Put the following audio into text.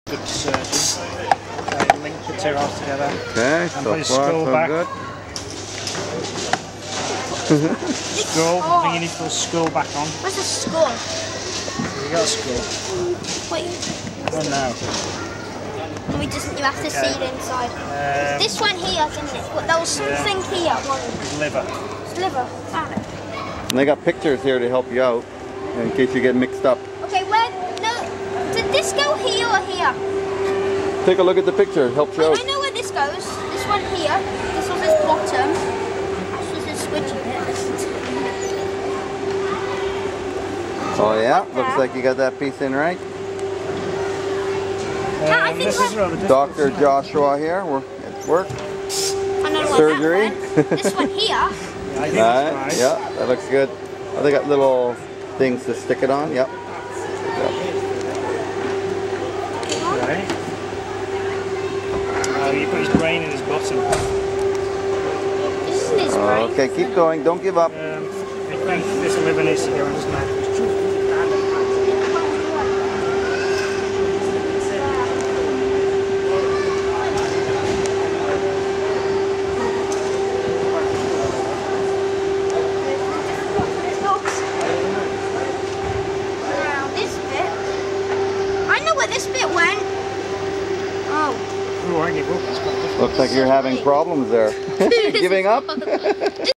Good surgeon. Okay, link the two halves together. Okay, and so put his far skull so back. good. Skull. I think you need to put the skull back on. Where's the skull? You got a skull. Wait. Oh no. We just, you have to see the inside. This one here, isn't it? But there was something here. Liver. It's liver. Found it. And they got pictures here to help you out in case you get mixed up. Okay, where? No. Did this go here or here? Take a look at the picture, it helps you out. I know where this goes. This one here. This was his bottom. This was his squidgy bit. Oh yeah, looks like you got that piece in right. I think Dr. Joshua here, we're at work. Surgery. This one here. Yeah, I think that's right. Yeah, that looks good. Oh, they got little things to stick it on. Yep. Okay. You put his brain in his bottom. This is his brain. Okay, keep going. Don't give up. I think this liver needs to go in his mouth. This bit went. Oh. Oh, I give up. It's quite difficult. Looks like you're having problems there. Giving up?